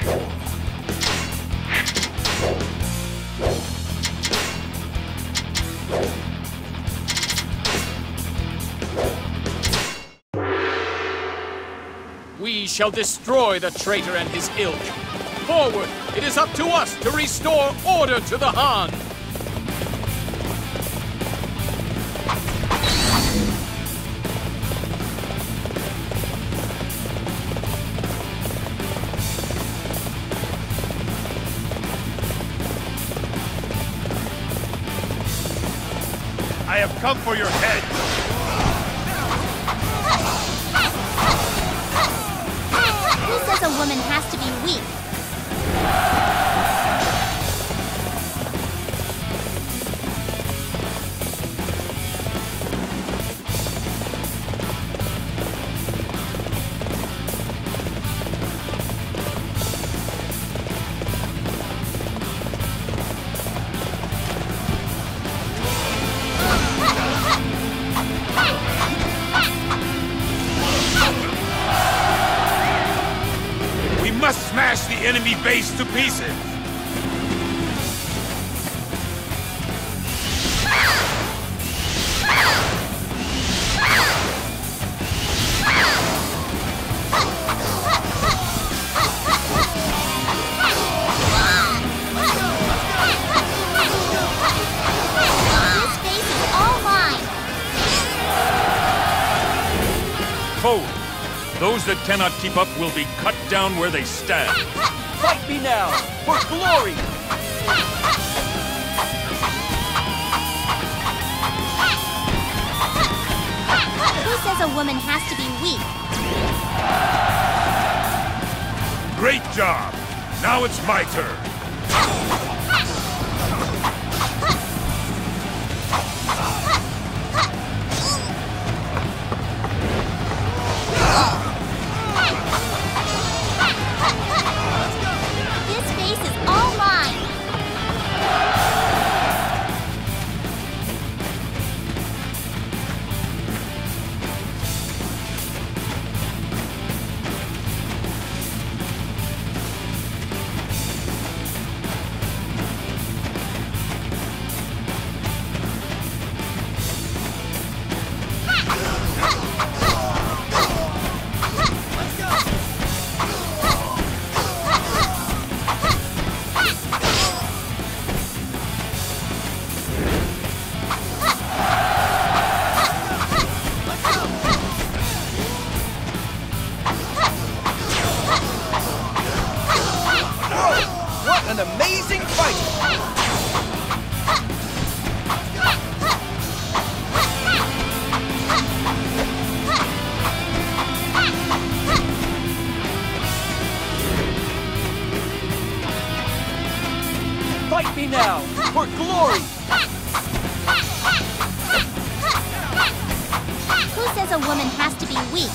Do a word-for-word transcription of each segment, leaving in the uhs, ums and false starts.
We shall destroy the traitor and his ilk. Forward! It is up to us to restore order to the Han! I have come for your head! Who says a woman has to be weak? Must smash the enemy base to pieces! This base is all mine! Forward! Those that cannot keep up will be cut down where they stand. Fight me now, for glory! Who says a woman has to be weak? Great job! Now it's my turn. This base is all mine! An amazing fight! Fight me now, for glory! Who says a woman has to be weak?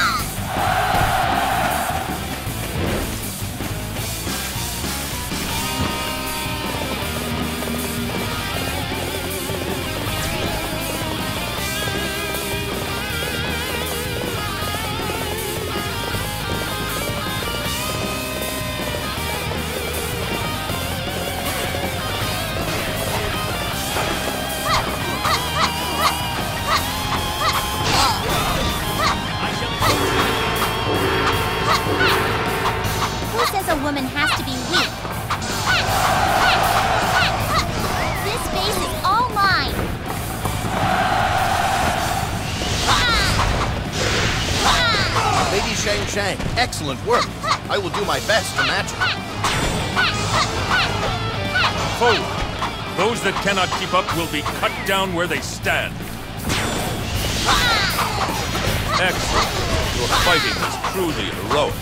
Who says a woman has to be weak? This base is all mine! Lady Shang Shang, excellent work. I will do my best to match her. Forward! Those that cannot keep up will be cut down where they stand. Excellent. Your fighting is truly heroic.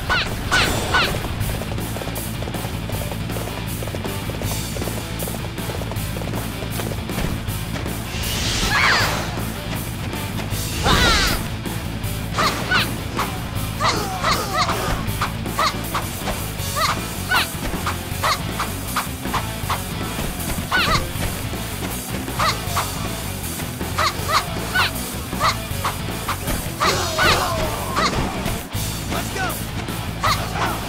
Let's go!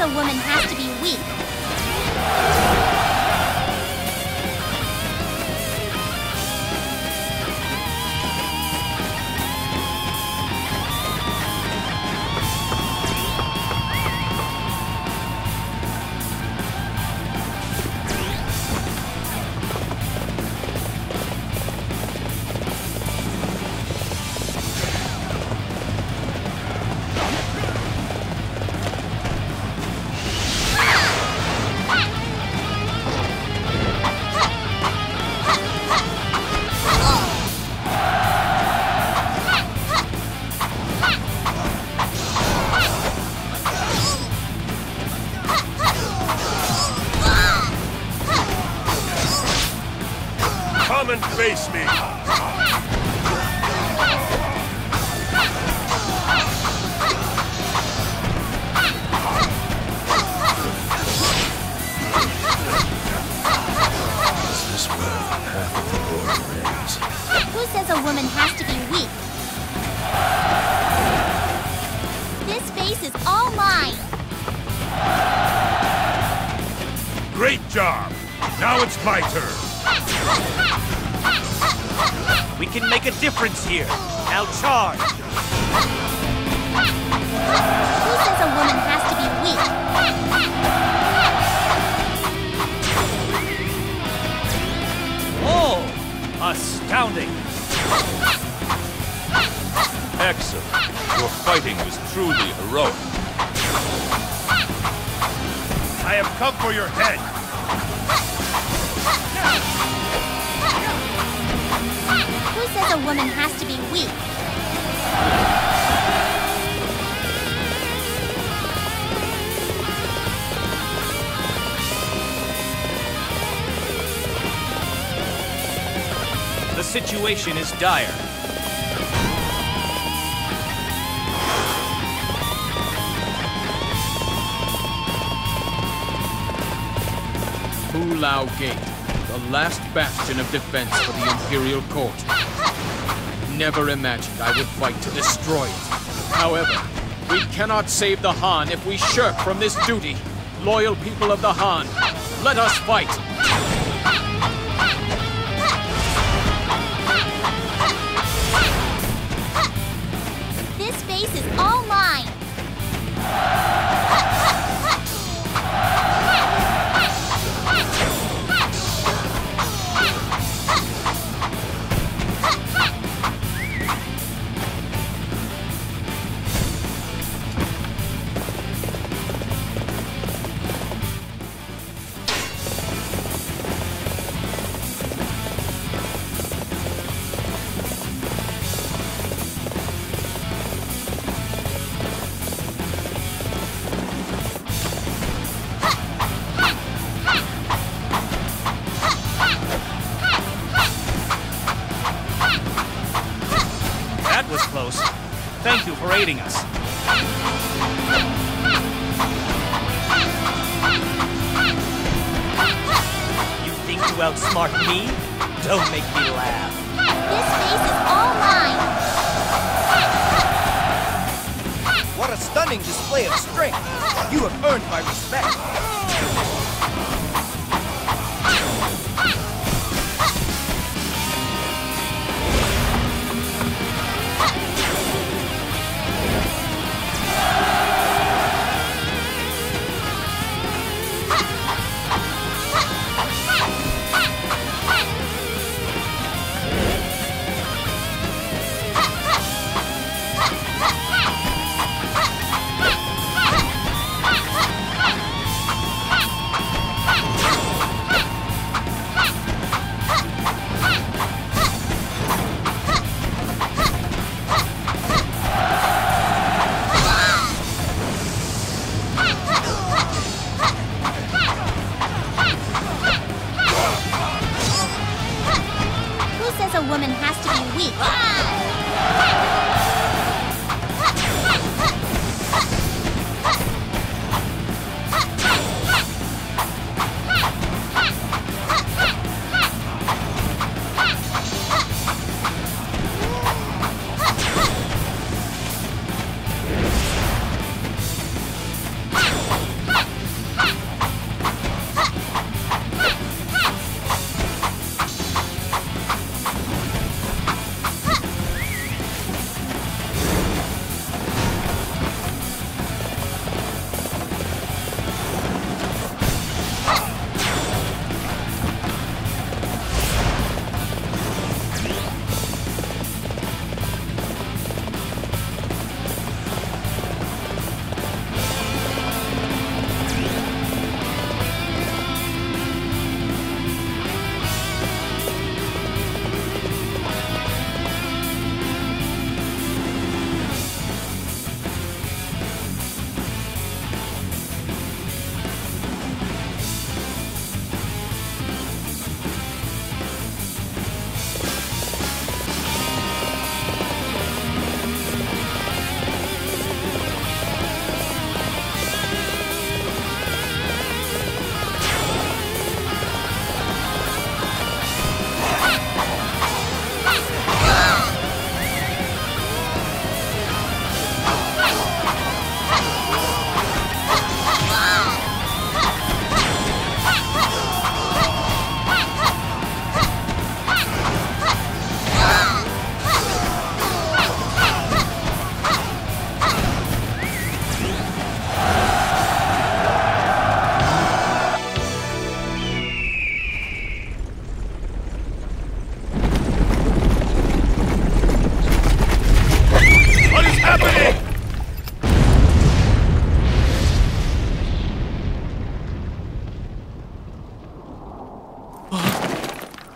says a woman has to be weak? Come and face me! Is this where the path of the warrior ends? Who says a woman has to be weak? This space is all mine! Great job! Now it's my turn! We can make a difference here. Now charge! Who says a woman has to be weak? Oh! Astounding! Excellent. Your fighting was truly heroic. I have come for your head! Who says a woman has to be weak? The situation is dire. Hu Lao Gate, the last bastion of defense for the Imperial Court. Never imagined I would fight to destroy it. However, we cannot save the Han if we shirk from this duty. Loyal people of the Han, let us fight! This space is all mine! That was close. Thank you for aiding us. You think you outsmart me? Don't make me laugh. This space is all mine! What a stunning display of strength! You have earned my respect!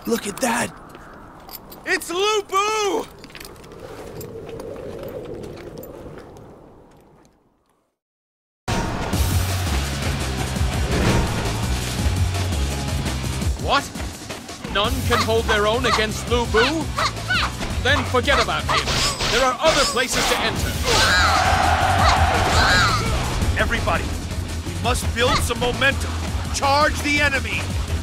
Look at that! It's Lu Bu! What? None can hold their own against Lu Bu? Then forget about him. There are other places to enter. Everybody, we must build some momentum. Charge the enemy!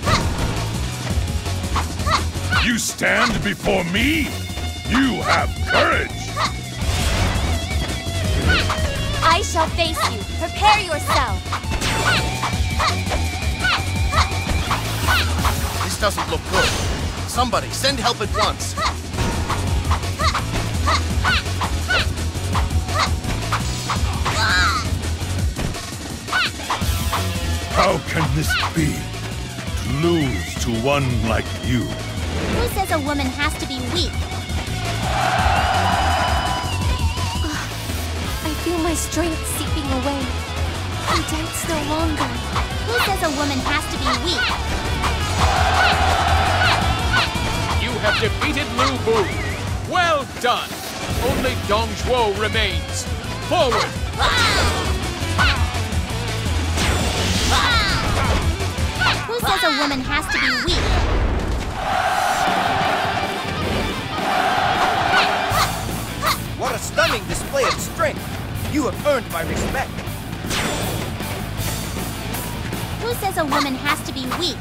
You stand before me? You have courage! I shall face you. Prepare yourself. This doesn't look good. Somebody, send help at once. How can this be? To lose to one like you. Who says a woman has to be weak? I feel my strength seeping away. I dance no longer. Who says a woman has to be weak? You have defeated Lu Bu. Well done. Only Dong Zhuo remains. Forward. Who says a woman has to be weak? What a stunning display of strength! You have earned my respect. Who says a woman has to be weak?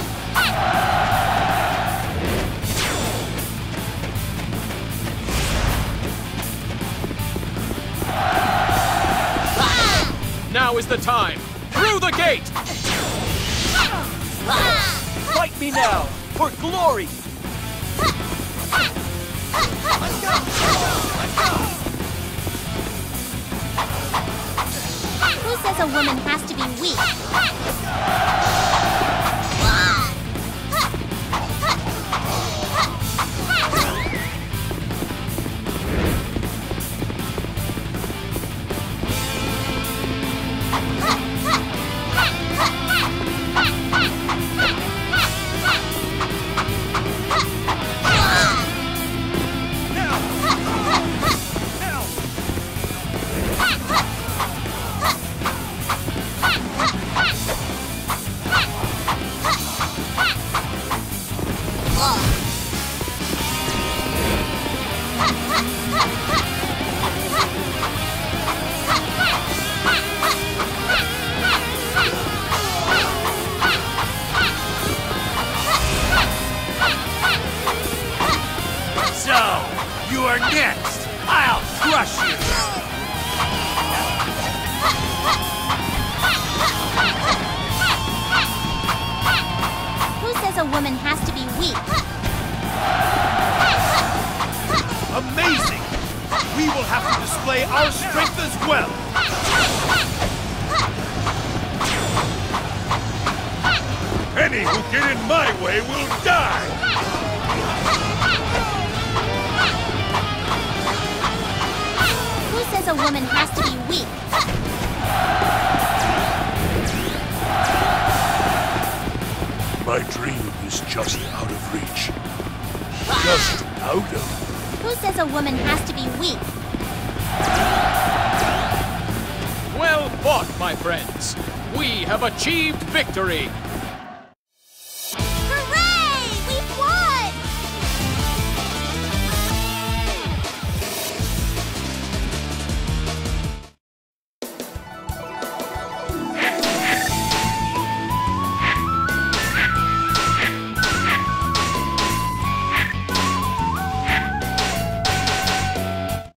Now is the time. Through the gate. Fight me now, for glory! Who says a woman has to be weak? So, you are next! I'll crush you! Who says a woman has to be weak? Amazing! We will have to display our strength as well! Any who get in my way will die! Who says a woman has to be weak? My dream is just out of reach. Just out of... Who says a woman has to be weak? Well fought, my friends. We have achieved victory.